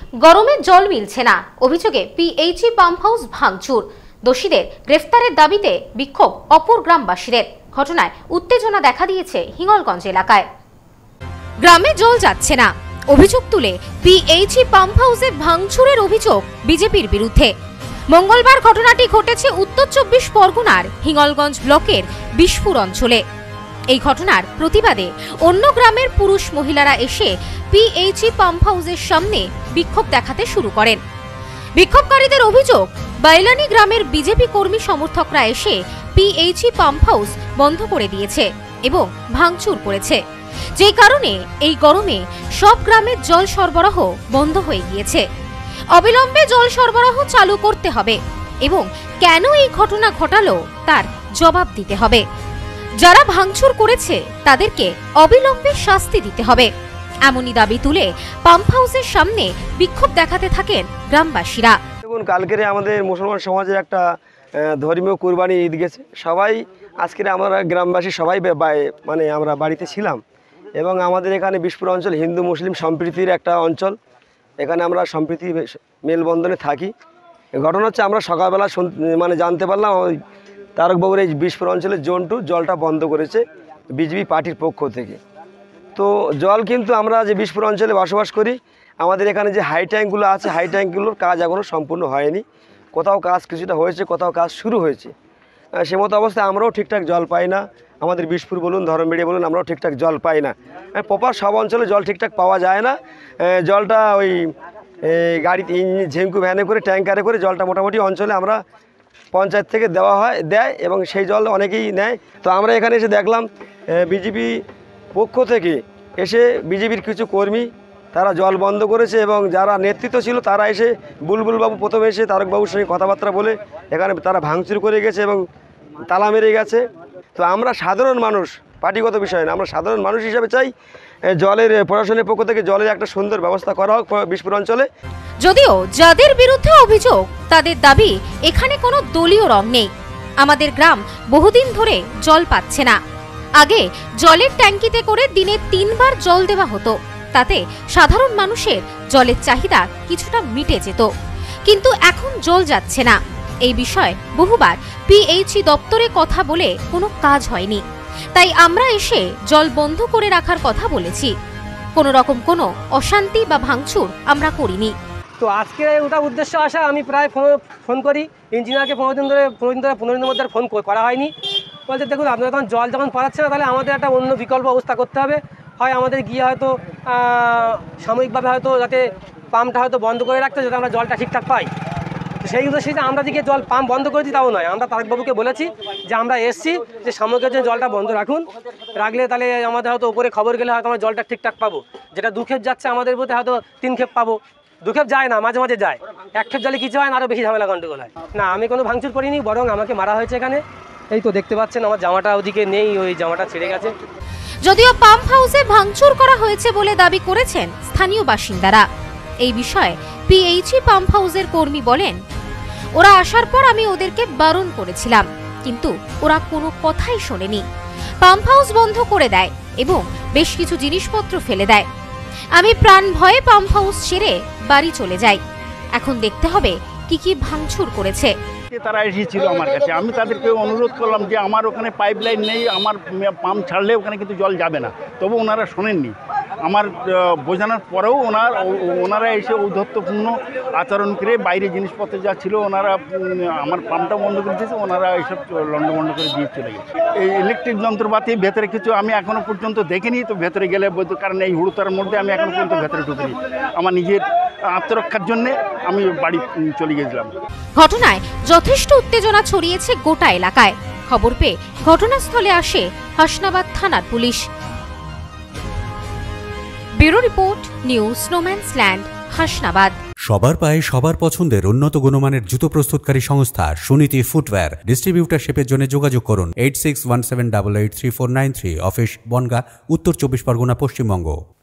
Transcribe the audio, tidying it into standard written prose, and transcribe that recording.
গরমে জল মিলছে না, অভিযোগে পিএইচই পাম্প হাউস ভাঙচুর। দোষীদের গ্রেফতারের দাবিতে বিক্ষোভ অপর গ্রামবাসীদের। ঘটনায় উত্তেজনা দেখা দিয়েছে হিঙ্গলগঞ্জ এলাকায়। গ্রামে জল যাচ্ছে না, অভিযোগ তুলে পিএইচই পাম্প হাউসে ভাঙচুরের অভিযোগ বিজেপির বিরুদ্ধে। মঙ্গলবার ঘটনাটি ঘটেছে উত্তর ২৪ পরগনার হিঙ্গলগঞ্জ ব্লকের বিশপুর অঞ্চলে। এই ঘটনার প্রতিবাদে অন্য গ্রামের পুরুষ মহিলারা এসে পিএইচই পাম্প হাউসের সামনে বিক্ষোভ দেখাতে শুরু করেন। বিক্ষোভকারীদের অভিযোগ, বাইলানি গ্রামের বিজেপি কর্মী সমর্থকরা এসে পিএইচই পাম্প হাউস বন্ধ করে দিয়েছে এবং ভাঙচুর করেছে, যে কারণে এই গরমে সব গ্রামের জল সরবরাহ বন্ধ হয়ে গিয়েছে। অবিলম্বে জল সরবরাহ চালু করতে হবে এবং কেন এই ঘটনা ঘটালো তার জবাব দিতে হবে। যারা ভাঙচুর করেছে তাদেরকে অবিলম্বে শাস্তি দিতে হবে, এমনই দাবি তুলে পাম্প হাউসের সামনে বিক্ষোভ দেখাতে থাকেন গ্রামবাসীরা। দেখুন, কালকেরে আমাদের মুসলমান সমাজে একটা ধর্মীয় কুরবানি ঈদ গেছে। সবাই আজকে আমরা গ্রামবাসী সবাই মানে আমরা বাড়িতে ছিলাম এবং আমাদের এখানে বিশপুর অঞ্চল হিন্দু মুসলিম সম্প্রীতির একটা অঞ্চল। এখানে আমরা সম্প্রীতি মেলবন্ধনে থাকি। ঘটনা হচ্ছে, আমরা সকালবেলা মানে জানতে পারলাম ওই তারকবাবুর এই বিশপুর অঞ্চলের জোন 2 জলটা বন্ধ করেছে বিজেপি পার্টির পক্ষ থেকে। তো জল কিন্তু আমরা যে বিশপুর অঞ্চলে বসবাস করি, আমাদের এখানে যে হাই ট্যাঙ্কগুলো আছে, হাই ট্যাঙ্কগুলোর কাজ এখনও সম্পূর্ণ হয়নি। কোথাও কাজ কিছুটা হয়েছে, কোথাও কাজ শুরু হয়েছে। সে মতো অবস্থায় আমরাও ঠিকঠাক জল পাই না। আমাদের বিশপুর বলুন, ধরমবেড়িয়া বলুন, আমরাও ঠিকঠাক জল পাই না। প্রপার সব অঞ্চলে জল ঠিকঠাক পাওয়া যায় না। জলটা ওই গাড়িতে ঝিঙ্কু ভ্যানে করে, ট্যাঙ্কারে করে জলটা মোটামুটি অঞ্চলে আমরা পঞ্চায়েত থেকে দেয় এবং সেই জল অনেকেই নেয়। তো আমরা এখানে এসে দেখলাম বিজেপি পক্ষ থেকে এসে বিজেপির কিছু কর্মী তারা জল বন্ধ করেছে এবং যারা নেতৃত্ব ছিল তারা এসে বুলবুলবাবু প্রথমে এসে তারকবাবুর সঙ্গে কথাবার্তা বলে এখানে তারা ভাঙচুর করে গেছে এবং তালা মেরে গেছে। তো আমরা সাধারণ মানুষ, পার্টিগত বিষয় না, আমরা সাধারণ মানুষ হিসেবে চাই জলের প্রশাসনের পক্ষ থেকে জলের একটা সুন্দর ব্যবস্থা করা হোক বিশপুর অঞ্চলে। যদিও যাদের বিরুদ্ধে অভিযোগ তাদের দাবি এখানে কোনো দলীয় রং নেই। আমাদের গ্রাম বহুদিন ধরে জল পাচ্ছে না। আগে জলের ট্যাঙ্কিতে করে দিনে 3 বার জল দেওয়া হতো, তাতে সাধারণ মানুষের জলের চাহিদা কিছুটা মিটে যেত, কিন্তু এখন জল যাচ্ছে না। এই বিষয়ে বহুবার পিএইচই দপ্তরে কথা বলে কোনো কাজ হয়নি, তাই আমরা এসে জল বন্ধ করে রাখার কথা বলেছি। কোনো রকম কোনো অশান্তি বা ভাঙচুর আমরা করিনি। তো আজকে ওটা উদ্দেশ্য আসা, আমি প্রায় ফোন করি ইঞ্জিনিয়ারকে 15 দিনের মধ্যে ফোন করা হয়নি। বলছে দেখুন, আপনারা যখন জল যখন পাচ্ছে না, তাহলে আমাদের একটা অন্য বিকল্প ব্যবস্থা করতে হবে। হয় আমাদের গিয়ে হয়তো সাময়িকভাবে হয়তো যাতে পাম্পটা হয়তো বন্ধ করে রাখতে, যাতে আমরা জলটা ঠিকঠাক পাই। সেই উদ্দেশ্যে যে আমরা দিকে জল পাম্প বন্ধ করে দিই তাও নয়, আমরা তারকবাবুকে বলেছি যে আমরা এসছি, যে সাময়িকের জন্য জলটা বন্ধ রাখলে তাহলে আমাদের হয়তো উপরে খবর গেলে হয়তো আমরা জলটা ঠিকঠাক পাবো। যেটা 2 ক্ষেপ যাচ্ছে আমাদের প্রতি হয়তো 3 ক্ষেপ পাবো। 2 ক্ষেপ যায় না, মাঝে মাঝে যায়। 1 ক্ষেপ জলে কিছু হয় না, আরও বেশি ঝামেলা গন্ডগোল হয়। না, আমি কোনো ভাঙচুর করিনি, বরং আমাকে মারা হয়েছে এখানে। এই তো দেখতে পাচ্ছেন আমার জামাটা ওদিকে নেই, ওই জামাটা ছেড়ে গেছে। যদিও পাম্প হাউসে ভাঙচুর করা হয়েছে বলে দাবি করেছেন স্থানীয় বাসিন্দারা। এই বিষয়ে পিএইচই পাম্প হাউসের কর্মী বলেন, ওরা আসার পর আমি ওদেরকে বারণ করেছিলাম, কিন্তু ওরা কোনো কথাই শোনেনি। পাম্প হাউস বন্ধ করে দেয় এবং বেশ কিছু জিনিসপত্র ফেলে দেয়। আমি প্রাণ ভয়ে পাম্প হাউস ছেড়ে বাড়ি চলে যাই। এখন দেখতে হবে কি কি ভাঙচুর করেছে। তারা এসেছিল আমার কাছে, আমি তাদেরকে অনুরোধ করলাম যে আমার ওখানে পাইপলাইন নেই, আমার পাম্প ছাড়লে ওখানে কিন্তু জল যাবে না। তবু ওনারা শোনেননি। আমার বোঝানোর পরেও ওনারা এসে ঔদ্ধত্যপূর্ণ আচরণ করে বাইরে জিনিসপত্র যা ছিল ওনারা আমার পাম্পটা বন্ধ করে দিয়েছে, ওনারা এইসব লন্ডভন্ড করে দিয়ে চলে গেছে। এই ইলেকট্রিক যন্ত্রপাতি ভেতরে কিছু আমি এখনও পর্যন্ত দেখিনি। তো ভেতরে গেলে বলতে, কারণ এই হুড়োতার মধ্যে আমি এখনও পর্যন্ত ভেতরে ঢুকিনি। আমার নিজের আত্মরক্ষার জন্যে আমি বাড়ি চলে গেছিলাম। ঘটনায় যথেষ্ট উত্তেজনা ছড়িয়েছে গোটা এলাকায়। খবর পেয়ে ঘটনাস্থলে আসে হাসনাবাদ থানার police. Bureau report, news snowman's land, Hasnabad. সবার পায়ে সবার পছন্দের উন্নত গুণমানের জুতো প্রস্তুতকারী সংস্থা সুনীতি ফুটওয়্যার। ডিস্ট্রিবিউটারশিপের জন্য যোগাযোগ করুন 8617883493, অফিস বনগাঁ, উত্তর 24 পরগনা, পশ্চিমবঙ্গ।